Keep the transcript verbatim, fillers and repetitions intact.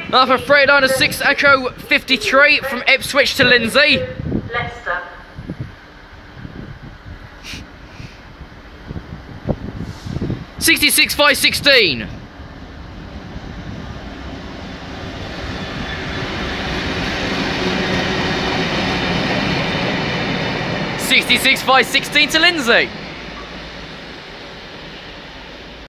Now for Freightliner six Echo fifty-three from Ipswich to Lindsay. Leicester. sixty-six five sixteen. sixty-six five sixteen to Lindsay.